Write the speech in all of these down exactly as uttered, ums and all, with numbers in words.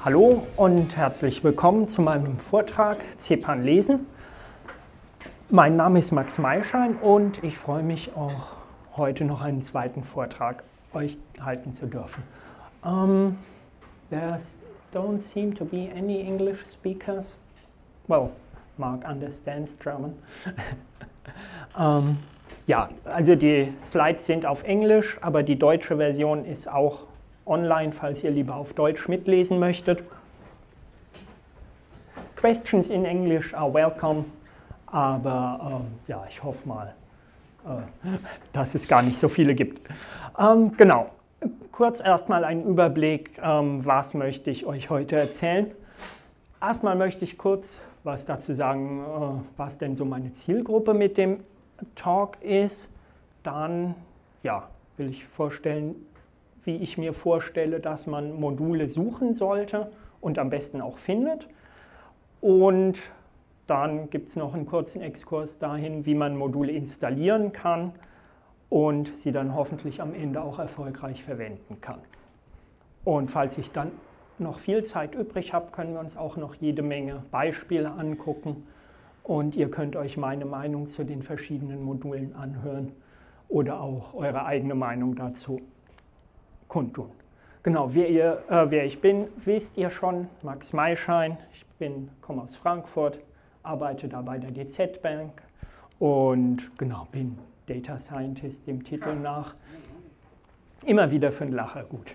Hallo und herzlich willkommen zu meinem Vortrag CPAN lesen. Mein Name ist Max Meyschein und ich freue mich auch heute noch einen zweiten Vortrag euch halten zu dürfen. Um, there don't seem to be any English speakers. Well, Mark understands German. um, ja, also die Slides sind auf Englisch, aber die deutsche Version ist auch online, falls ihr lieber auf Deutsch mitlesen möchtet. Questions in English are welcome, aber ähm, ja, ich hoffe mal, äh, dass es gar nicht so viele gibt. Ähm, genau, kurz erstmal ein Überblick, ähm, was möchte ich euch heute erzählen. Erstmal möchte ich kurz was dazu sagen, äh, was denn so meine Zielgruppe mit dem Talk ist. Dann ja, will ich vorstellen, wie ich mir vorstelle, dass man Module suchen sollte und am besten auch findet. Und dann gibt es noch einen kurzen Exkurs dahin, wie man Module installieren kann und sie dann hoffentlich am Ende auch erfolgreich verwenden kann. Und falls ich dann noch viel Zeit übrig habe, können wir uns auch noch jede Menge Beispiele angucken und ihr könnt euch meine Meinung zu den verschiedenen Modulen anhören oder auch eure eigene Meinung dazu kundtun. Genau, wer, ihr, äh, wer ich bin, wisst ihr schon, Max Meyschein. Ich bin, komme aus Frankfurt, arbeite da bei der D Z Bank und genau, bin Data Scientist dem Titel nach. Immer wieder für einen Lacher gut.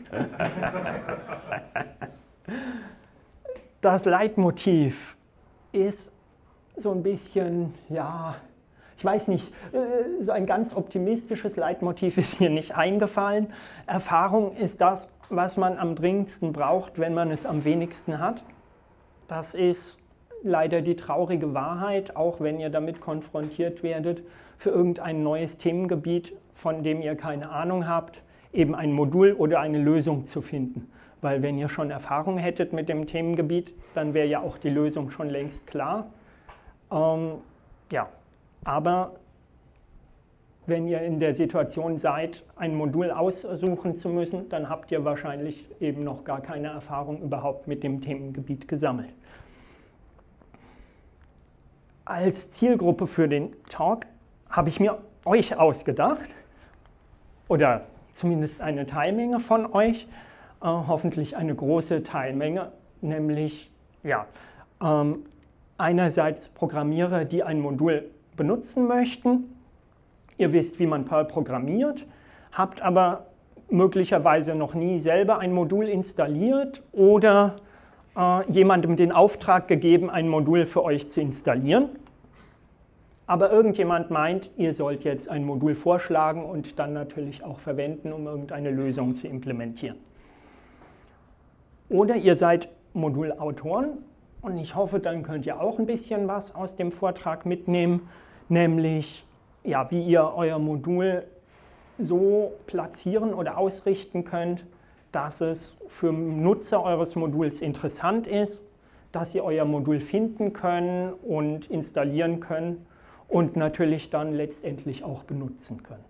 Das Leitmotiv ist so ein bisschen, ja, ich weiß nicht, so ein ganz optimistisches Leitmotiv ist mir nicht eingefallen. Erfahrung ist das, was man am dringendsten braucht, wenn man es am wenigsten hat. Das ist leider die traurige Wahrheit, auch wenn ihr damit konfrontiert werdet, für irgendein neues Themengebiet, von dem ihr keine Ahnung habt, eben ein Modul oder eine Lösung zu finden. Weil wenn ihr schon Erfahrung hättet mit dem Themengebiet, dann wäre ja auch die Lösung schon längst klar. Ähm, ja. Aber wenn ihr in der Situation seid, ein Modul aussuchen zu müssen, dann habt ihr wahrscheinlich eben noch gar keine Erfahrung überhaupt mit dem Themengebiet gesammelt. Als Zielgruppe für den Talk habe ich mir euch ausgedacht, oder zumindest eine Teilmenge von euch, äh, hoffentlich eine große Teilmenge, nämlich ja, ähm, einerseits Programmierer, die ein Modul benutzen möchten. Ihr wisst, wie man Perl programmiert, habt aber möglicherweise noch nie selber ein Modul installiert oder äh, jemandem den Auftrag gegeben, ein Modul für euch zu installieren. Aber irgendjemand meint, ihr sollt jetzt ein Modul vorschlagen und dann natürlich auch verwenden, um irgendeine Lösung zu implementieren. Oder ihr seid Modulautoren. Und ich hoffe, dann könnt ihr auch ein bisschen was aus dem Vortrag mitnehmen, nämlich ja, wie ihr euer Modul so platzieren oder ausrichten könnt, dass es für Nutzer eures Moduls interessant ist, dass ihr euer Modul finden könnt und installieren könnt und natürlich dann letztendlich auch benutzen könnt.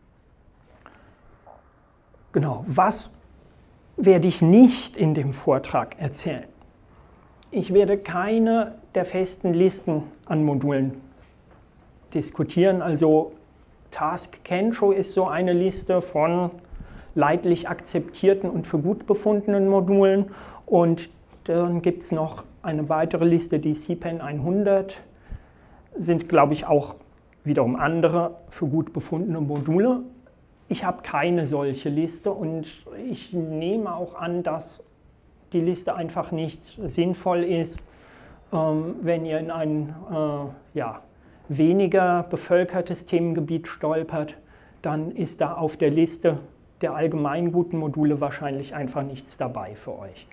Genau, was werde ich nicht in dem Vortrag erzählen? Ich werde keine der festen Listen an Modulen diskutieren. Also Task Kensho ist so eine Liste von leidlich akzeptierten und für gut befundenen Modulen. Und dann gibt es noch eine weitere Liste, die CPAN hundert. Sind, glaube ich, auch wiederum andere für gut befundene Module. Ich habe keine solche Liste und ich nehme auch an, dass die Liste einfach nicht sinnvoll ist, ähm, wenn ihr in ein äh, ja, weniger bevölkertes Themengebiet stolpert, dann ist da auf der Liste der allgemein guten Module wahrscheinlich einfach nichts dabei für euch.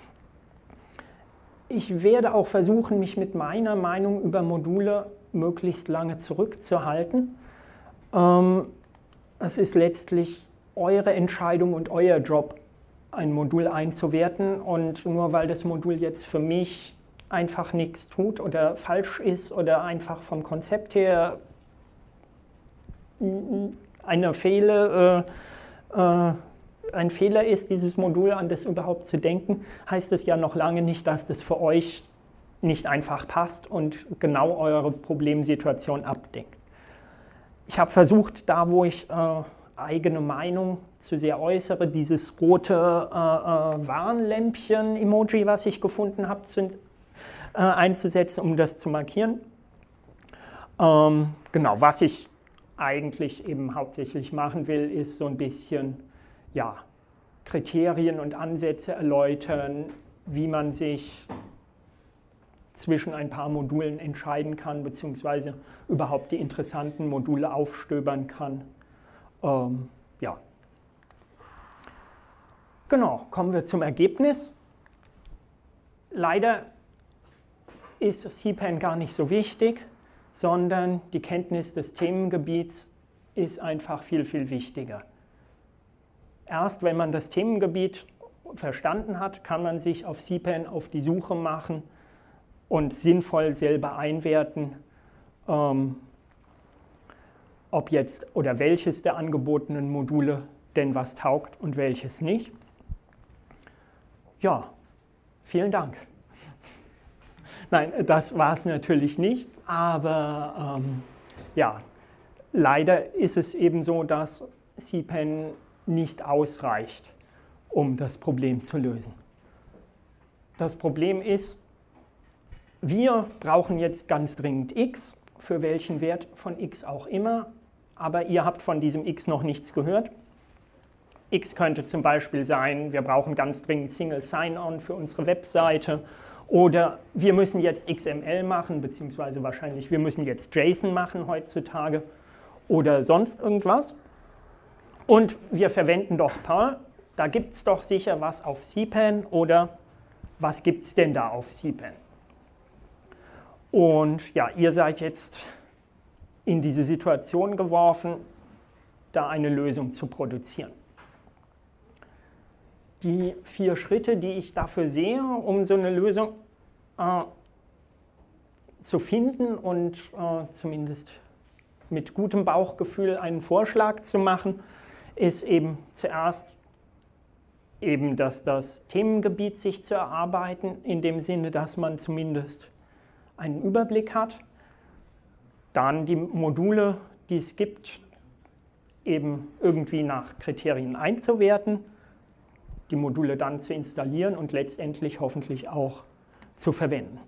Ich werde auch versuchen, mich mit meiner Meinung über Module möglichst lange zurückzuhalten. Ähm, es ist letztlich eure Entscheidung und euer Job, ein Modul einzuwerten, und nur weil das Modul jetzt für mich einfach nichts tut oder falsch ist oder einfach vom Konzept her eine Fehle äh, äh, ein Fehler ist, dieses Modul an das überhaupt zu denken, heißt es ja noch lange nicht, dass das für euch nicht einfach passt und genau eure Problemsituation abdeckt. Ich habe versucht, da wo ich äh, eigene Meinung zu sehr äußere, dieses rote äh, äh, Warnlämpchen-Emoji, was ich gefunden habe, zu, äh, einzusetzen, um das zu markieren. Ähm, genau, was ich eigentlich eben hauptsächlich machen will, ist so ein bisschen ja, Kriterien und Ansätze erläutern, wie man sich zwischen ein paar Modulen entscheiden kann, beziehungsweise überhaupt die interessanten Module aufstöbern kann. Ähm, ja. Genau, kommen wir zum Ergebnis. Leider ist C P A N gar nicht so wichtig, sondern die Kenntnis des Themengebiets ist einfach viel, viel wichtiger. Erst wenn man das Themengebiet verstanden hat, kann man sich auf C P A N auf die Suche machen und sinnvoll selber einwerten, ähm, ob jetzt oder welches der angebotenen Module denn was taugt und welches nicht. Ja, vielen Dank. Nein, das war es natürlich nicht, aber ähm, ja, leider ist es eben so, dass C P A N nicht ausreicht, um das Problem zu lösen. Das Problem ist, wir brauchen jetzt ganz dringend x, für welchen Wert von x auch immer, aber ihr habt von diesem x noch nichts gehört. X könnte zum Beispiel sein, wir brauchen ganz dringend Single Sign-On für unsere Webseite, oder wir müssen jetzt X M L machen, beziehungsweise wahrscheinlich wir müssen jetzt JSON machen heutzutage oder sonst irgendwas. Und wir verwenden doch Perl, da gibt es doch sicher was auf C P A N, oder was gibt es denn da auf C P A N? Und ja, ihr seid jetzt in diese Situation geworfen, da eine Lösung zu produzieren. Die vier Schritte, die ich dafür sehe, um so eine Lösung äh, zu finden und äh, zumindest mit gutem Bauchgefühl einen Vorschlag zu machen, ist eben zuerst eben, dass das Themengebiet sich zu erarbeiten, in dem Sinne, dass man zumindest einen Überblick hat. Dann die Module, die es gibt, eben irgendwie nach Kriterien einzuwerten, die Module dann zu installieren und letztendlich hoffentlich auch zu verwenden.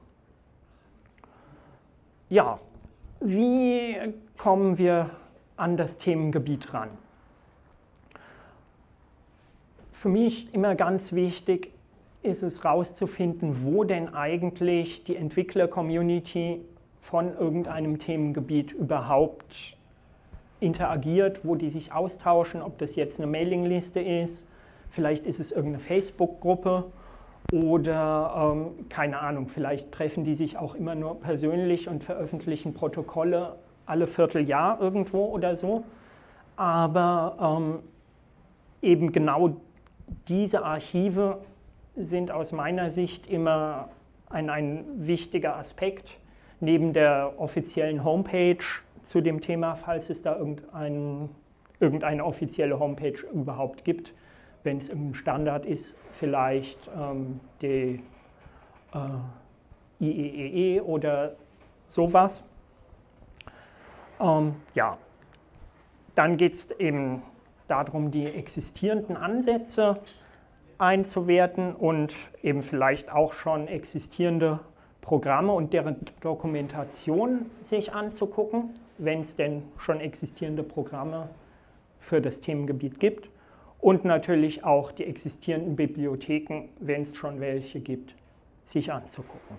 Ja, wie kommen wir an das Themengebiet ran? Für mich immer ganz wichtig ist es herauszufinden, wo denn eigentlich die Entwickler-Community von irgendeinem Themengebiet überhaupt interagiert, wo die sich austauschen, ob das jetzt eine Mailingliste ist, vielleicht ist es irgendeine Facebook-Gruppe oder, ähm, keine Ahnung, vielleicht treffen die sich auch immer nur persönlich und veröffentlichen Protokolle alle Vierteljahr irgendwo oder so. Aber ähm, eben genau diese Archive sind aus meiner Sicht immer ein, ein wichtiger Aspekt, neben der offiziellen Homepage zu dem Thema, falls es da irgendein, irgendeine offizielle Homepage überhaupt gibt. Wenn es ein Standard ist, vielleicht ähm, die äh, I E E E oder sowas. Ähm, ja, dann geht es eben darum, die existierenden Ansätze einzuwerten und eben vielleicht auch schon existierende Programme und deren Dokumentation sich anzugucken, wenn es denn schon existierende Programme für das Themengebiet gibt. Und natürlich auch die existierenden Bibliotheken, wenn es schon welche gibt, sich anzugucken.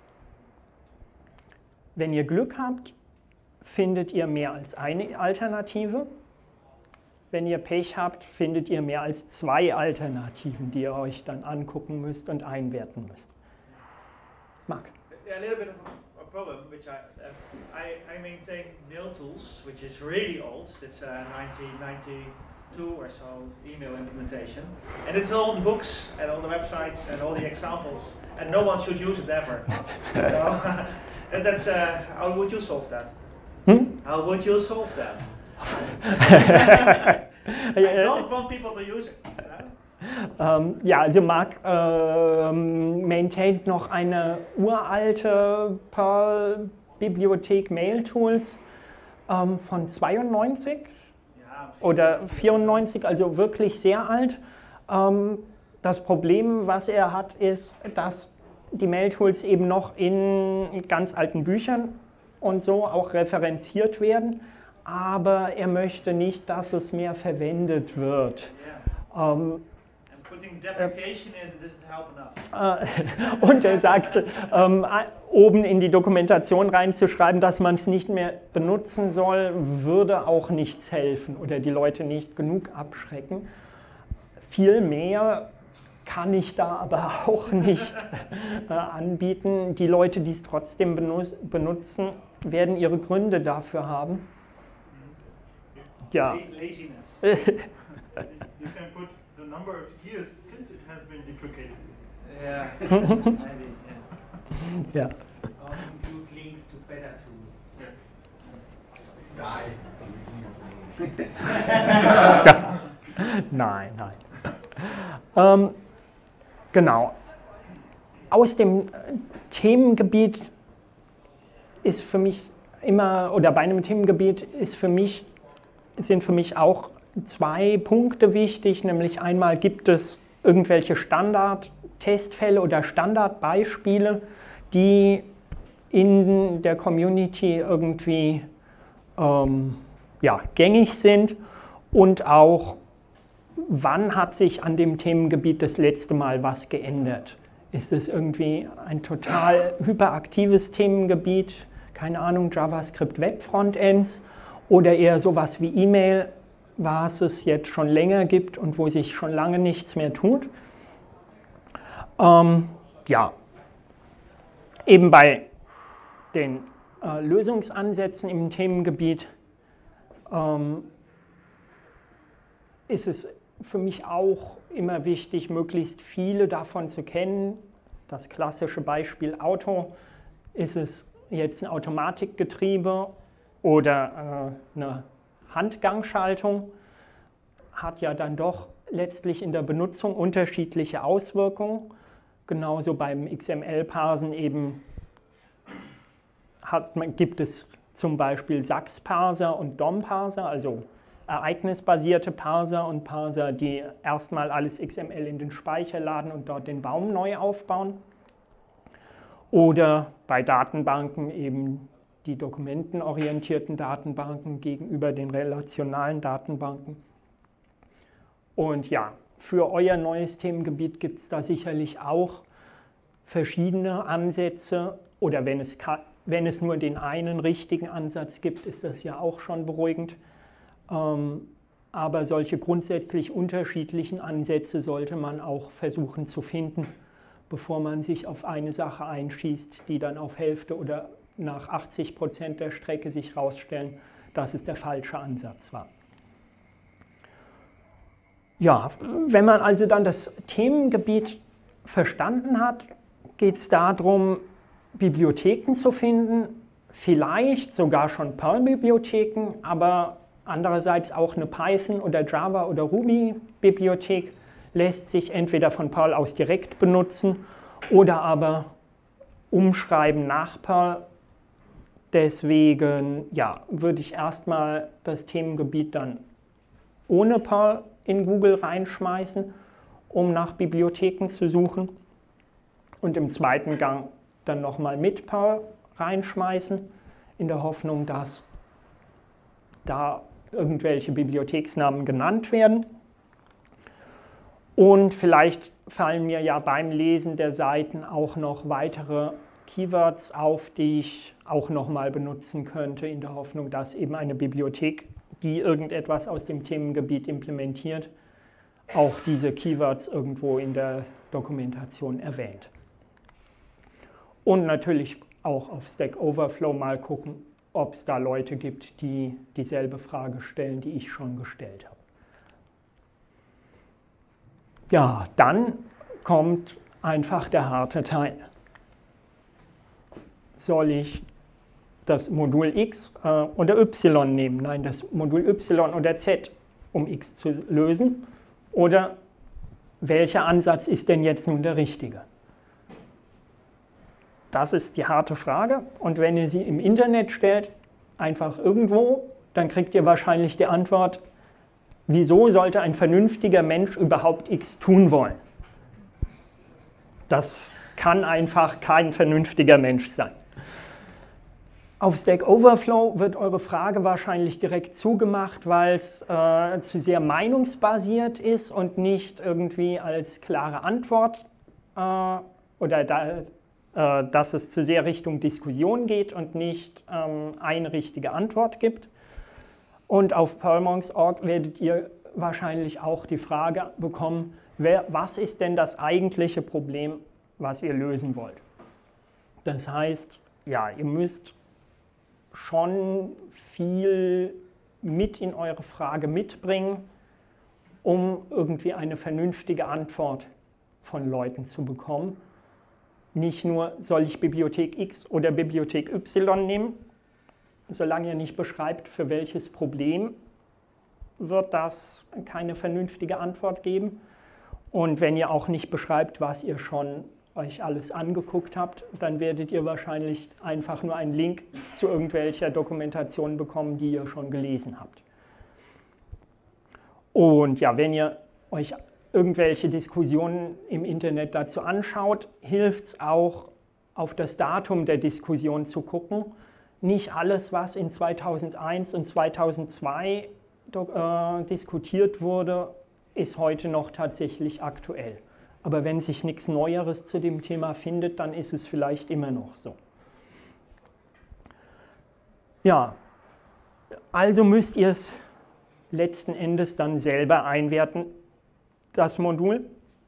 Wenn ihr Glück habt, findet ihr mehr als eine Alternative. Wenn ihr Pech habt, findet ihr mehr als zwei Alternativen, die ihr euch dann angucken müsst und einwerten müsst. Mark? Yeah, a little bit of a, a problem, which I, uh, I I maintain MailTools, which is really old. It's a nineteen ninety-two or so email implementation, and it's all the books and all the websites and all the examples, and no one should use it ever. So, and that's uh, how would you solve that? Hmm? How would you solve that? I don't want people to use it. You know? ähm, ja, also Mark ähm, maintaint noch eine uralte Perl-Bibliothek Mail-Tools ähm, von zweiundneunzig Ja, oder vierundneunzig, also wirklich sehr alt. Ähm, das Problem, was er hat, ist, dass die Mail-Tools eben noch in ganz alten Büchern und so auch referenziert werden, aber er möchte nicht, dass es mehr verwendet wird. yeah. Ähm, And putting deprecation in doesn't help enough. äh, und er sagt, ähm, oben in die Dokumentation reinzuschreiben, dass man es nicht mehr benutzen soll, würde auch nichts helfen oder die Leute nicht genug abschrecken. Vielmehr kann ich da aber auch nicht äh, anbieten. Die Leute, die es trotzdem benutzen, werden ihre Gründe dafür haben. Ja. Laziness. You can put the number of years since it has been deprecated. Yeah, maybe. Yeah. Ja. Or include links to better tools. Die. Ja. Nein, nein. Ähm, genau. Aus dem Themengebiet ist für mich immer, oder bei einem Themengebiet ist für mich, sind für mich auch zwei Punkte wichtig, nämlich einmal gibt es irgendwelche Standard-Testfälle oder Standardbeispiele, die in der Community irgendwie ähm, ja, gängig sind und auch wann hat sich an dem Themengebiet das letzte Mal was geändert? Ist es irgendwie ein total hyperaktives Themengebiet, keine Ahnung, JavaScript Web Frontends oder eher sowas wie E-Mail, was es jetzt schon länger gibt und wo sich schon lange nichts mehr tut? Ähm, ja, eben bei den äh, Lösungsansätzen im Themengebiet ähm, ist es für mich auch immer wichtig, möglichst viele davon zu kennen. Das klassische Beispiel Auto, ist es jetzt ein Automatikgetriebe oder äh, eine Handgangschaltung, hat ja dann doch letztlich in der Benutzung unterschiedliche Auswirkungen. Genauso beim X M L-Parsen eben hat man, gibt es zum Beispiel S A X-Parser und D O M-Parser, also ereignisbasierte Parser und Parser, die erstmal alles X M L in den Speicher laden und dort den Baum neu aufbauen. Oder bei Datenbanken eben die dokumentenorientierten Datenbanken gegenüber den relationalen Datenbanken. Und ja, für euer neues Themengebiet gibt es da sicherlich auch verschiedene Ansätze oder wenn es, wenn es nur den einen richtigen Ansatz gibt, ist das ja auch schon beruhigend. Ähm, aber solche grundsätzlich unterschiedlichen Ansätze sollte man auch versuchen zu finden, bevor man sich auf eine Sache einschießt, die dann auf Hälfte oder nach achtzig Prozent der Strecke sich herausstellen, dass es der falsche Ansatz war. Ja, wenn man also dann das Themengebiet verstanden hat, geht es darum, Bibliotheken zu finden, vielleicht sogar schon Perl-Bibliotheken, aber andererseits auch eine Python- oder Java- oder Ruby-Bibliothek lässt sich entweder von Perl aus direkt benutzen oder aber umschreiben nach Perl. Deswegen ja, würde ich erstmal das Themengebiet dann ohne Perl in Google reinschmeißen, um nach Bibliotheken zu suchen. Und im zweiten Gang dann nochmal mit Perl reinschmeißen, in der Hoffnung, dass da irgendwelche Bibliotheksnamen genannt werden. Und vielleicht fallen mir ja beim Lesen der Seiten auch noch weitere Keywords auf, die ich auch nochmal benutzen könnte, in der Hoffnung, dass eben eine Bibliothek, die irgendetwas aus dem Themengebiet implementiert, auch diese Keywords irgendwo in der Dokumentation erwähnt. Und natürlich auch auf Stack Overflow mal gucken, ob es da Leute gibt, die dieselbe Frage stellen, die ich schon gestellt habe. Ja, dann kommt einfach der harte Teil. Soll ich das Modul X äh, oder Y nehmen? Nein, das Modul Y oder Z, um X zu lösen? Oder welcher Ansatz ist denn jetzt nun der richtige? Das ist die harte Frage. Und wenn ihr sie im Internet stellt, einfach irgendwo, dann kriegt ihr wahrscheinlich die Antwort, wieso sollte ein vernünftiger Mensch überhaupt X tun wollen? Das kann einfach kein vernünftiger Mensch sein. Auf Stack Overflow wird eure Frage wahrscheinlich direkt zugemacht, weil es äh, zu sehr meinungsbasiert ist und nicht irgendwie als klare Antwort äh, oder da, äh, dass es zu sehr Richtung Diskussion geht und nicht ähm, eine richtige Antwort gibt. Und auf perlmonks punkt org werdet ihr wahrscheinlich auch die Frage bekommen, wer, was ist denn das eigentliche Problem, was ihr lösen wollt? Das heißt, ja, ihr müsst schon viel mit in eure Frage mitbringen, um irgendwie eine vernünftige Antwort von Leuten zu bekommen. Nicht nur, soll ich Bibliothek X oder Bibliothek Y nehmen, solange ihr nicht beschreibt, für welches Problem, wird das keine vernünftige Antwort geben. Und wenn ihr auch nicht beschreibt, was ihr schon euch alles angeguckt habt, dann werdet ihr wahrscheinlich einfach nur einen Link zu irgendwelcher Dokumentation bekommen, die ihr schon gelesen habt. Und ja, wenn ihr euch irgendwelche Diskussionen im Internet dazu anschaut, hilft es auch, auf das Datum der Diskussion zu gucken. Nicht alles, was in zweitausendeins und zweitausendzwei äh, diskutiert wurde, ist heute noch tatsächlich aktuell. Aber wenn sich nichts Neueres zu dem Thema findet, dann ist es vielleicht immer noch so. Ja, also müsst ihr es letzten Endes dann selber einwerten, das Modul.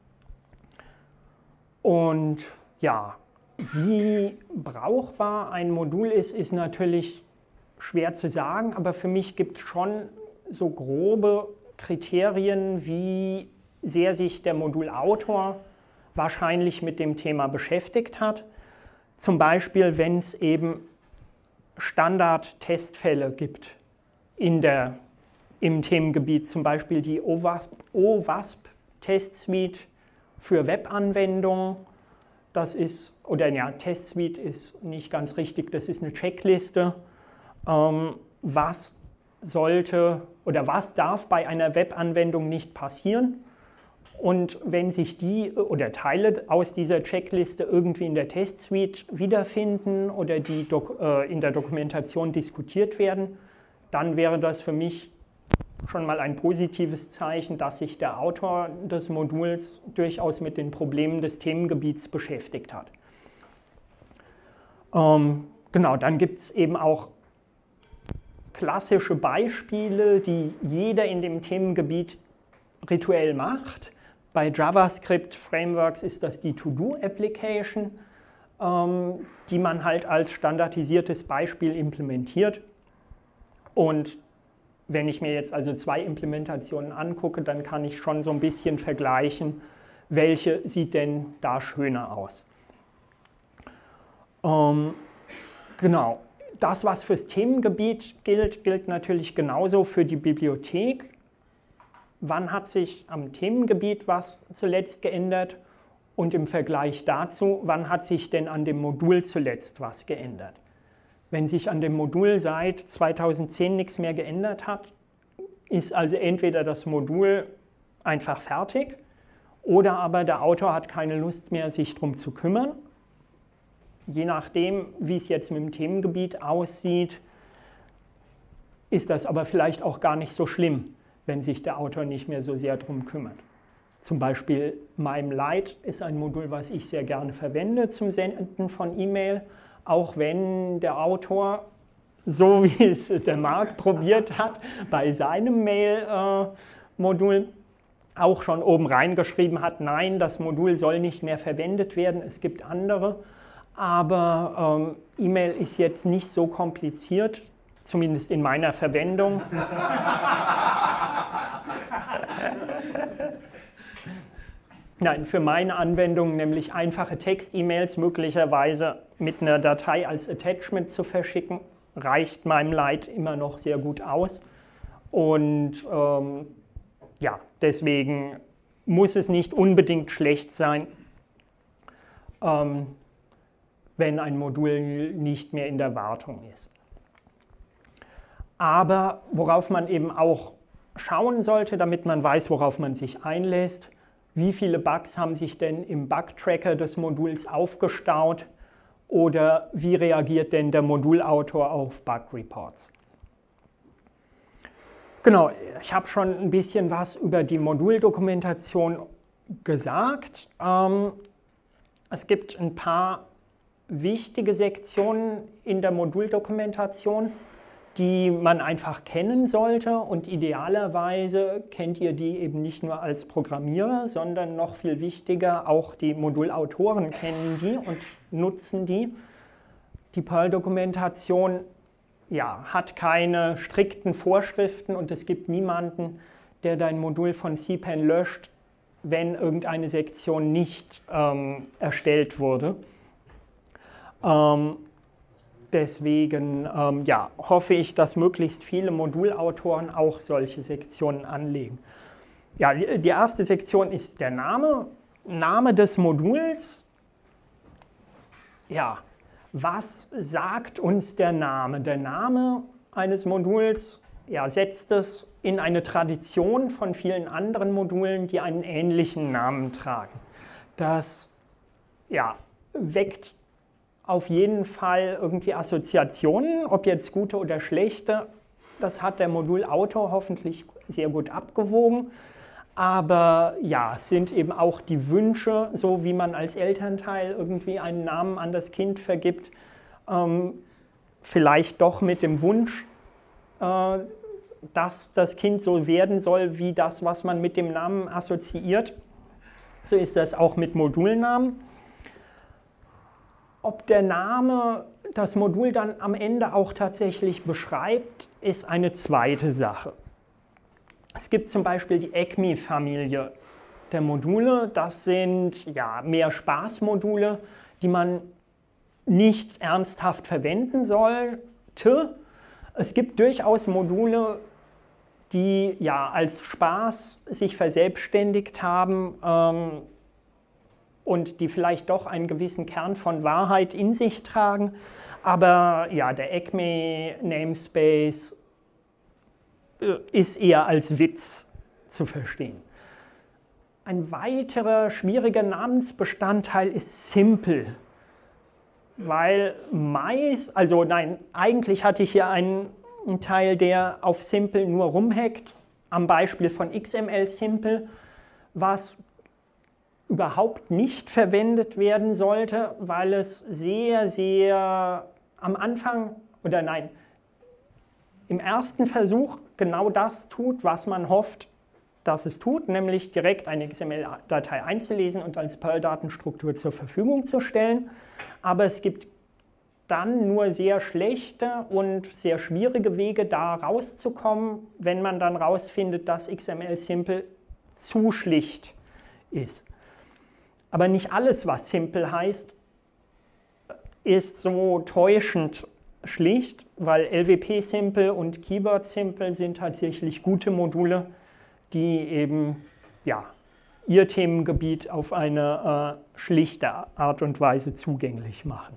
Und ja, wie brauchbar ein Modul ist, ist natürlich schwer zu sagen, aber für mich gibt es schon so grobe Kriterien, wie sehr sich der Modulautor wahrscheinlich mit dem Thema beschäftigt hat. Zum Beispiel, wenn es eben Standard-Testfälle gibt in der, im Themengebiet, zum Beispiel die O WASP-Testsuite für Webanwendungen. Das ist, oder ja, Testsuite ist nicht ganz richtig, das ist eine Checkliste. Ähm, was sollte oder was darf bei einer Webanwendung nicht passieren? Und wenn sich die oder Teile aus dieser Checkliste irgendwie in der Testsuite wiederfinden oder die Dok äh, in der Dokumentation diskutiert werden, dann wäre das für mich schon mal ein positives Zeichen, dass sich der Autor des Moduls durchaus mit den Problemen des Themengebiets beschäftigt hat. Ähm, genau, dann gibt es eben auch klassische Beispiele, die jeder in dem Themengebiet rituell macht. Bei JavaScript-Frameworks ist das die To-Do-Application, ähm, die man halt als standardisiertes Beispiel implementiert. Und wenn ich mir jetzt also zwei Implementationen angucke, dann kann ich schon so ein bisschen vergleichen, welche sieht denn da schöner aus. Ähm, genau, das, was fürs Themengebiet gilt, gilt natürlich genauso für die Bibliothek. Wann hat sich am Themengebiet was zuletzt geändert und im Vergleich dazu, wann hat sich denn an dem Modul zuletzt was geändert? Wenn sich an dem Modul seit zweitausendzehn nichts mehr geändert hat, ist also entweder das Modul einfach fertig oder aber der Autor hat keine Lust mehr, sich darum zu kümmern. Je nachdem, wie es jetzt mit dem Themengebiet aussieht, ist das aber vielleicht auch gar nicht so schlimm, wenn sich der Autor nicht mehr so sehr darum kümmert. Zum Beispiel MIME-Lite ist ein Modul, was ich sehr gerne verwende zum Senden von E-Mail, auch wenn der Autor, so wie es der Marc probiert hat, bei seinem Mail-Modul auch schon oben reingeschrieben hat, nein, das Modul soll nicht mehr verwendet werden, es gibt andere. Aber ähm, E-Mail ist jetzt nicht so kompliziert, zumindest in meiner Verwendung. Nein, für meine Anwendung, nämlich einfache Text-E-Mails möglicherweise mit einer Datei als Attachment zu verschicken, reicht MIME-Lite immer noch sehr gut aus. Und ähm, ja, deswegen muss es nicht unbedingt schlecht sein, ähm, wenn ein Modul nicht mehr in der Wartung ist. Aber worauf man eben auch schauen sollte, damit man weiß, worauf man sich einlässt, wie viele Bugs haben sich denn im Bug-Tracker des Moduls aufgestaut oder wie reagiert denn der Modulautor auf Bug-Reports. Genau, ich habe schon ein bisschen was über die Moduldokumentation gesagt. Ähm, es gibt ein paar wichtige Sektionen in der Moduldokumentation, die man einfach kennen sollte, und idealerweise kennt ihr die eben nicht nur als Programmierer, sondern noch viel wichtiger, auch die Modulautoren kennen die und nutzen die. Die Perl-Dokumentation ja, hat keine strikten Vorschriften und es gibt niemanden, der dein Modul von C P A N löscht, wenn irgendeine Sektion nicht ähm, erstellt wurde. Ähm, deswegen ähm, ja, hoffe ich, dass möglichst viele Modulautoren auch solche Sektionen anlegen. Ja, die erste Sektion ist der Name, Name des Moduls. Ja, was sagt uns der Name? Der Name eines Moduls ja, setzt es in eine Tradition von vielen anderen Modulen, die einen ähnlichen Namen tragen. Das ja, weckt auf jeden Fall irgendwie Assoziationen, ob jetzt gute oder schlechte. Das hat der Modulautor hoffentlich sehr gut abgewogen. Aber ja, es sind eben auch die Wünsche, so wie man als Elternteil irgendwie einen Namen an das Kind vergibt, ähm, vielleicht doch mit dem Wunsch, äh, dass das Kind so werden soll wie das, was man mit dem Namen assoziiert. So ist das auch mit Modulnamen. Ob der Name das Modul dann am Ende auch tatsächlich beschreibt, ist eine zweite Sache. Es gibt zum Beispiel die A C M I-Familie der Module. Das sind ja, mehr Spaßmodule, die man nicht ernsthaft verwenden sollte. Es gibt durchaus Module, die ja, als Spaß sich verselbstständigt haben ähm, und die vielleicht doch einen gewissen Kern von Wahrheit in sich tragen. Aber ja, der A C M I-Namespace ist eher als Witz zu verstehen. Ein weiterer schwieriger Namensbestandteil ist Simple, weil meist, also nein, eigentlich hatte ich hier einen, einen Teil, der auf Simple nur rumhackt, am Beispiel von X M L Simple, was überhaupt nicht verwendet werden sollte, weil es sehr, sehr am Anfang, oder nein, im ersten Versuch genau das tut, was man hofft, dass es tut, nämlich direkt eine X M L-Datei einzulesen und als Perl-Datenstruktur zur Verfügung zu stellen. Aber es gibt dann nur sehr schlechte und sehr schwierige Wege, da rauszukommen, wenn man dann rausfindet, dass X M L Simple zu schlicht ist. Aber nicht alles, was Simple heißt, ist so täuschend schlicht, weil L W P Simple und Keyword Simple sind tatsächlich gute Module, die eben ja, ihr Themengebiet auf eine äh, schlichte Art und Weise zugänglich machen.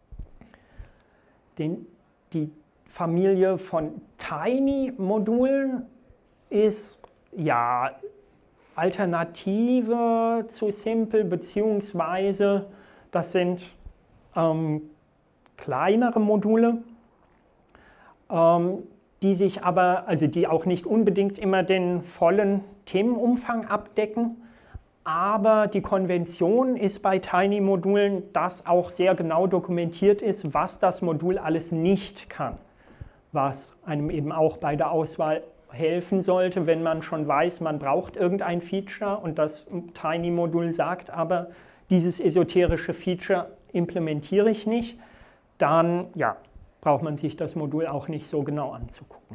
Den, die Familie von Tiny-Modulen ist ja Alternative zu Simple, beziehungsweise das sind ähm, kleinere Module, ähm, die sich aber, also die auch nicht unbedingt immer den vollen Themenumfang abdecken, aber die Konvention ist bei Tiny-Modulen, dass auch sehr genau dokumentiert ist, was das Modul alles nicht kann, was einem eben auch bei der Auswahl helfen sollte, wenn man schon weiß, man braucht irgendein Feature und das Tiny-Modul sagt aber, dieses esoterische Feature implementiere ich nicht, dann ja, braucht man sich das Modul auch nicht so genau anzugucken.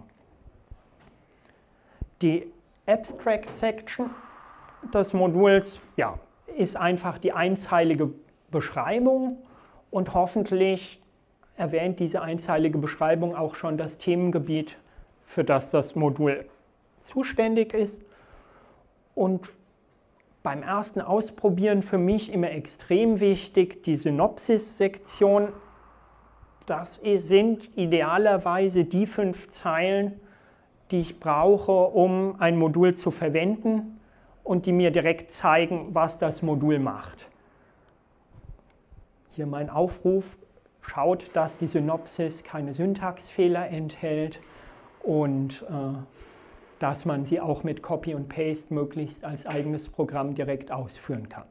Die Abstract Section des Moduls ja, ist einfach die einzeilige Beschreibung und hoffentlich erwähnt diese einzeilige Beschreibung auch schon das Themengebiet, für das das Modul zuständig ist. Und beim ersten Ausprobieren für mich immer extrem wichtig, die Synopsis-Sektion. Das sind idealerweise die fünf Zeilen, die ich brauche, um ein Modul zu verwenden und die mir direkt zeigen, was das Modul macht. Hier mein Aufruf, schaut, dass die Synopsis keine Syntaxfehler enthält und äh, dass man sie auch mit Copy und Paste möglichst als eigenes Programm direkt ausführen kann.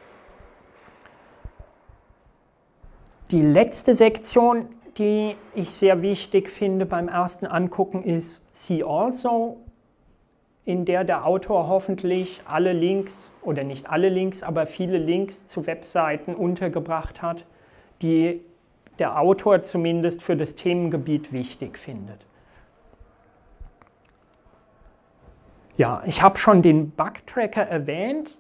Die letzte Sektion, die ich sehr wichtig finde beim ersten Angucken, ist See Also, in der der Autor hoffentlich alle Links, oder nicht alle Links, aber viele Links zu Webseiten untergebracht hat, die der Autor zumindest für das Themengebiet wichtig findet. Ja, ich habe schon den Bug-Tracker erwähnt.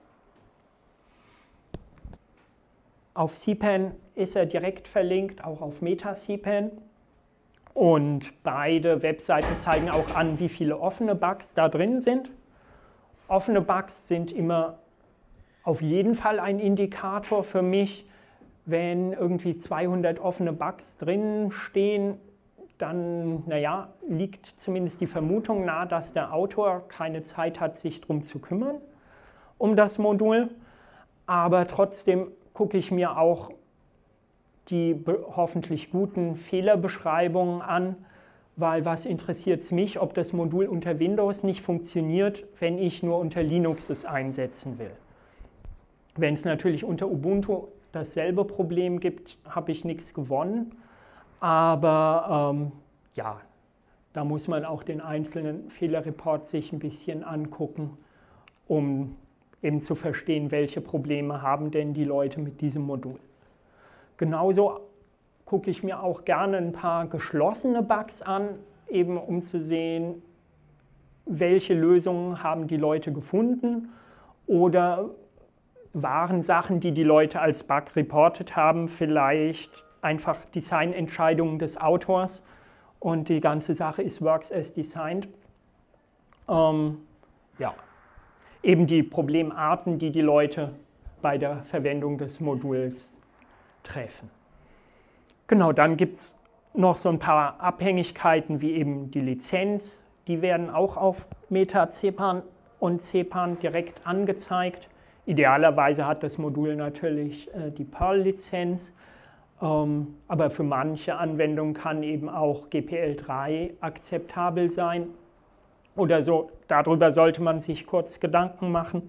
Auf C P A N ist er direkt verlinkt, auch auf MetaCPAN. Und beide Webseiten zeigen auch an, wie viele offene Bugs da drin sind. Offene Bugs sind immer auf jeden Fall ein Indikator für mich. Wenn irgendwie zweihundert offene Bugs drin stehen, dann naja, liegt zumindest die Vermutung nahe, dass der Autor keine Zeit hat, sich darum zu kümmern, um das Modul. Aber trotzdem gucke ich mir auch die hoffentlich guten Fehlerbeschreibungen an, weil was interessiert es mich, ob das Modul unter Windows nicht funktioniert, wenn ich nur unter Linux es einsetzen will. Wenn es natürlich unter Ubuntu dasselbe Problem gibt, habe ich nichts gewonnen. Aber ähm, ja, da muss man auch den einzelnen Fehlerreport sich ein bisschen angucken, um eben zu verstehen, welche Probleme haben denn die Leute mit diesem Modul. Genauso gucke ich mir auch gerne ein paar geschlossene Bugs an, eben um zu sehen, welche Lösungen haben die Leute gefunden oder waren Sachen, die die Leute als Bug reportet haben, vielleicht einfach Designentscheidungen des Autors und die ganze Sache ist Works as Designed. Ähm, ja, eben die Problemarten, die die Leute bei der Verwendung des Moduls treffen. Genau, dann gibt es noch so ein paar Abhängigkeiten wie eben die Lizenz. Die werden auch auf MetaCPAN und C P A N direkt angezeigt. Idealerweise hat das Modul natürlich äh, die Perl-Lizenz. Ähm, aber für manche Anwendungen kann eben auch G P L drei akzeptabel sein oder so. Darüber sollte man sich kurz Gedanken machen.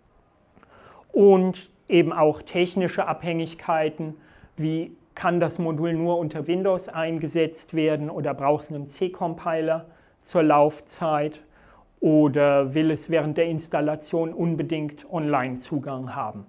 Und eben auch technische Abhängigkeiten, wie kann das Modul nur unter Windows eingesetzt werden oder braucht es einen C-Compiler zur Laufzeit oder will es während der Installation unbedingt Online-Zugang haben.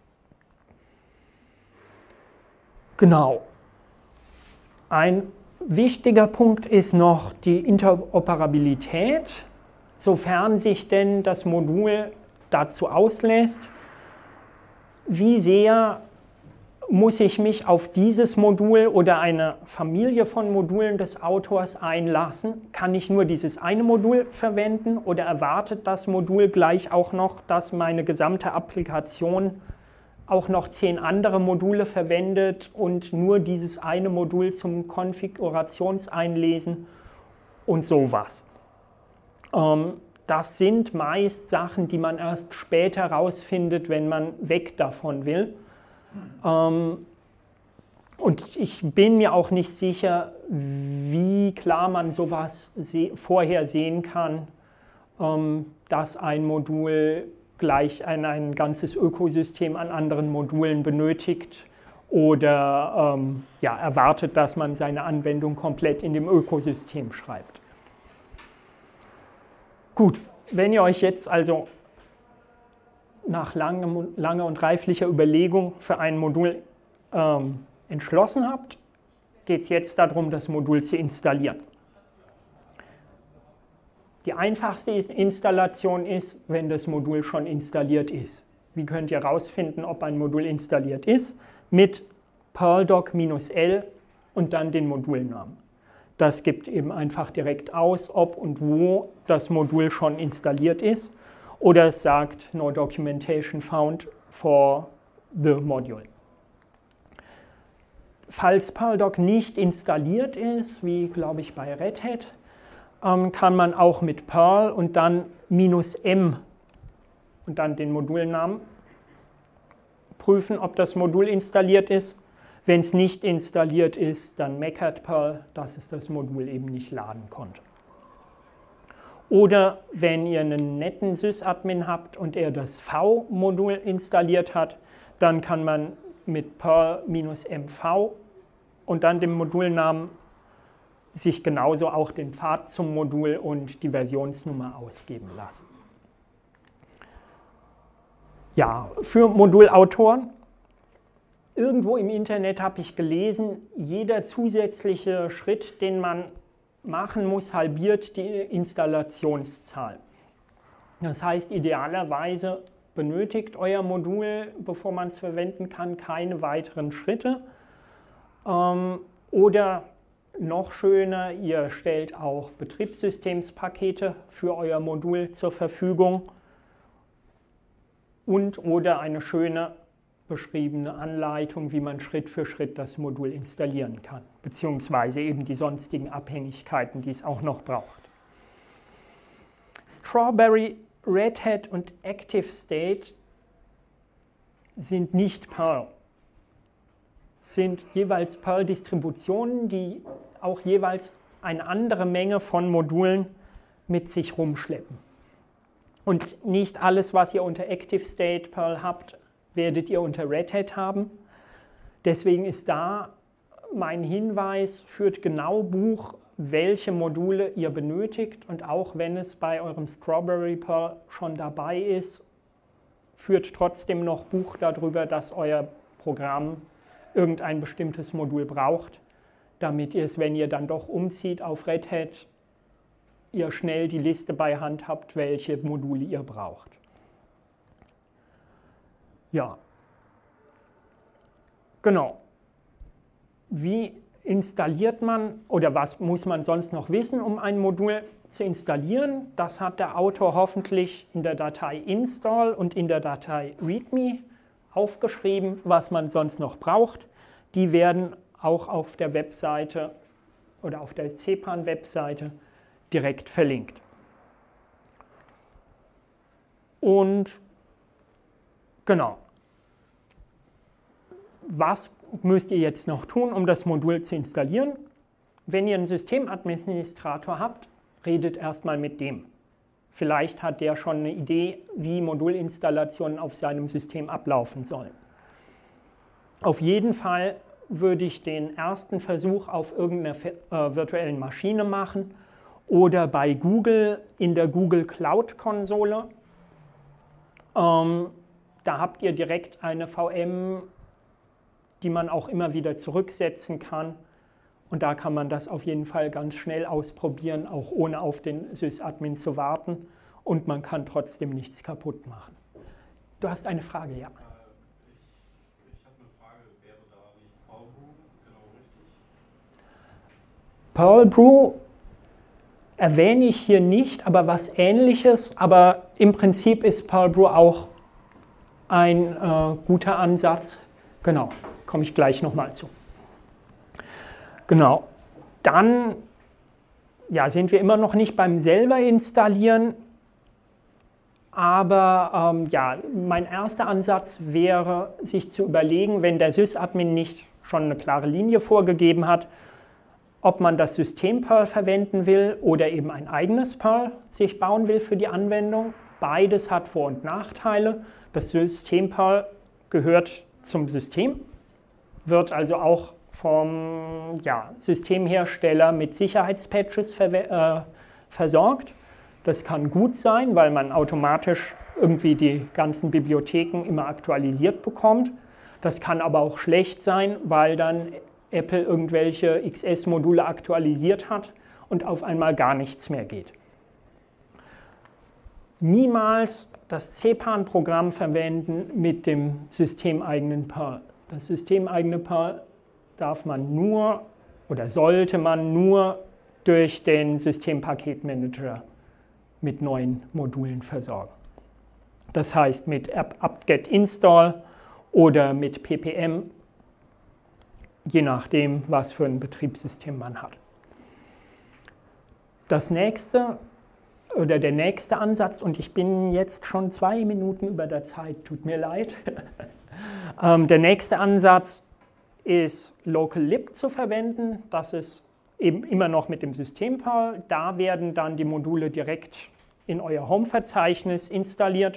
Genau. Ein wichtiger Punkt ist noch die Interoperabilität, sofern sich denn das Modul dazu auslässt. Wie sehr muss ich mich auf dieses Modul oder eine Familie von Modulen des Autors einlassen? Kann ich nur dieses eine Modul verwenden oder erwartet das Modul gleich auch noch, dass meine gesamte Applikation auch noch zehn andere Module verwendet und nur dieses eine Modul zum Konfigurationseinlesen und sowas? Ähm, das sind meist Sachen, die man erst später rausfindet, wenn man weg davon will. Ähm, und ich bin mir auch nicht sicher, wie klar man sowas vorher sehen kann, ähm, dass ein Modul gleich ein, ein ganzes Ökosystem an anderen Modulen benötigt oder ähm, ja, erwartet, dass man seine Anwendung komplett in dem Ökosystem schreibt. Gut, wenn ihr euch jetzt also nach langem, langer und reiflicher Überlegung für ein Modul ähm, entschlossen habt, geht es jetzt darum, das Modul zu installieren. Die einfachste Installation ist, wenn das Modul schon installiert ist. Wie könnt ihr herausfinden, ob ein Modul installiert ist? Mit perldoc-l und dann den Modulnamen. Das gibt eben einfach direkt aus, ob und wo das Modul schon installiert ist. oder es sagt no documentation found for the module. Falls PerlDoc nicht installiert ist, wie glaube ich bei Red Hat, ähm, kann man auch mit Perl und dann minus M und dann den Modulnamen prüfen, ob das Modul installiert ist. Wenn es nicht installiert ist, dann meckert Perl, dass es das Modul eben nicht laden konnte. Oder wenn ihr einen netten Sysadmin habt und er das V-Modul installiert hat, dann kann man mit Perl-M V und dann dem Modulnamen sich genauso auch den Pfad zum Modul und die Versionsnummer ausgeben lassen. Ja, für Modulautoren. Irgendwo im Internet habe ich gelesen, jeder zusätzliche Schritt, den man machen muss, halbiert die Installationszahl. Das heißt, idealerweise benötigt euer Modul, bevor man es verwenden kann, keine weiteren Schritte. Ähm, oder noch schöner, ihr stellt auch Betriebssystemspakete für euer Modul zur Verfügung und oder eine schöne beschriebene Anleitung, wie man Schritt für Schritt das Modul installieren kann, beziehungsweise eben die sonstigen Abhängigkeiten, die es auch noch braucht. Strawberry, Red Hat und ActiveState sind nicht Perl. Sind jeweils Perl-Distributionen, die auch jeweils eine andere Menge von Modulen mit sich rumschleppen. Und nicht alles, was ihr unter ActiveState Perl habt, werdet ihr unter Red Hat haben. Deswegen ist da mein Hinweis, führt genau Buch, welche Module ihr benötigt, und auch wenn es bei eurem Strawberry Perl schon dabei ist, führt trotzdem noch Buch darüber, dass euer Programm irgendein bestimmtes Modul braucht, damit ihr es, wenn ihr dann doch umzieht auf Red Hat, ihr schnell die Liste bei Hand habt, welche Module ihr braucht. Ja, genau. Wie installiert man oder was muss man sonst noch wissen, um ein Modul zu installieren? Das hat der Autor hoffentlich in der Datei install und in der Datei readme aufgeschrieben, was man sonst noch braucht. Die werden auch auf der Webseite oder auf der C P A N-Webseite direkt verlinkt. Und genau. Was müsst ihr jetzt noch tun, um das Modul zu installieren? Wenn ihr einen Systemadministrator habt, redet erstmal mit dem. Vielleicht hat der schon eine Idee, wie Modulinstallationen auf seinem System ablaufen sollen. Auf jeden Fall würde ich den ersten Versuch auf irgendeiner äh, virtuellen Maschine machen oder bei Google in der Google Cloud Konsole. Ähm, da habt ihr direkt eine V M, die man auch immer wieder zurücksetzen kann. Und da kann man das auf jeden Fall ganz schnell ausprobieren, auch ohne auf den Sysadmin zu warten. Und man kann trotzdem nichts kaputt machen. Du hast eine Frage, ja? Ich, ich habe eine Frage, wäre da nicht PerlBrew genau richtig? PerlBrew erwähne ich hier nicht, aber was Ähnliches. Aber im Prinzip ist PerlBrew auch ein äh, guter Ansatz. Genau, komme ich gleich nochmal zu. Genau, dann ja, sind wir immer noch nicht beim selber installieren, aber ähm, ja, mein erster Ansatz wäre, sich zu überlegen, wenn der Sysadmin nicht schon eine klare Linie vorgegeben hat, ob man das System Perl verwenden will oder eben ein eigenes Perl sich bauen will für die Anwendung. Beides hat Vor- und Nachteile. Das System Perl gehört zum System, wird also auch vom ja, Systemhersteller mit Sicherheitspatches ver äh, versorgt. Das kann gut sein, weil man automatisch irgendwie die ganzen Bibliotheken immer aktualisiert bekommt. Das kann aber auch schlecht sein, weil dann Apple irgendwelche X S-Module aktualisiert hat und auf einmal gar nichts mehr geht. Niemals das C P A N-Programm verwenden mit dem systemeigenen Perl. Das systemeigene Perl darf man nur oder sollte man nur durch den Systempaketmanager mit neuen Modulen versorgen. Das heißt mit apt-get install oder mit ppm, je nachdem, was für ein Betriebssystem man hat. Das nächste oder der nächste Ansatz, und ich bin jetzt schon zwei Minuten über der Zeit, tut mir leid. ähm, der nächste Ansatz ist Local-lib zu verwenden. Das ist eben immer noch mit dem Systemperl. Da werden dann die Module direkt in euer Home-Verzeichnis installiert.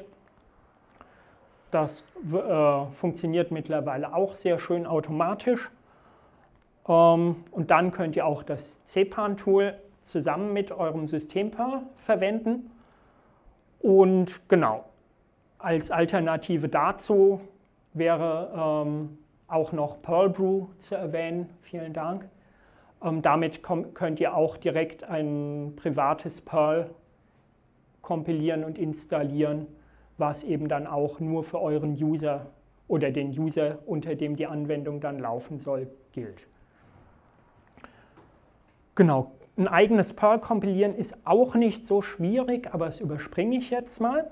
Das äh, funktioniert mittlerweile auch sehr schön automatisch. Ähm, und dann könnt ihr auch das cpan-Tool zusammen mit eurem Systemperl verwenden. Und genau, als Alternative dazu wäre ähm, auch noch Perlbrew zu erwähnen. Vielen Dank. Ähm, damit könnt ihr auch direkt ein privates Perl kompilieren und installieren, was eben dann auch nur für euren User oder den User, unter dem die Anwendung dann laufen soll, gilt. Genau. Ein eigenes Perl kompilieren ist auch nicht so schwierig, aber das überspringe ich jetzt mal.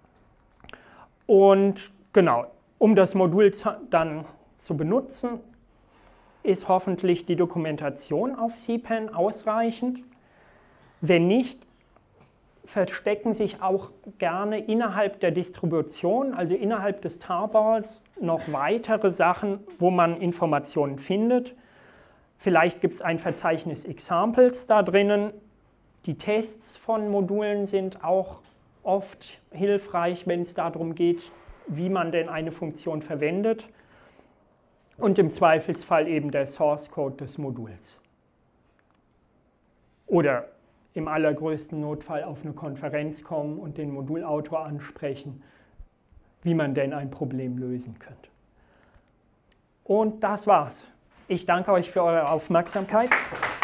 Und genau, um das Modul dann zu benutzen, ist hoffentlich die Dokumentation auf cpan ausreichend. Wenn nicht, verstecken sich auch gerne innerhalb der Distribution, also innerhalb des Tarballs, noch weitere Sachen, wo man Informationen findet. Vielleicht gibt es ein Verzeichnis Examples da drinnen. Die Tests von Modulen sind auch oft hilfreich, wenn es darum geht, wie man denn eine Funktion verwendet. Und im Zweifelsfall eben der Source Code des Moduls. Oder im allergrößten Notfall auf eine Konferenz kommen und den Modulautor ansprechen, wie man denn ein Problem lösen könnte. Und das war's. Ich danke euch für eure Aufmerksamkeit.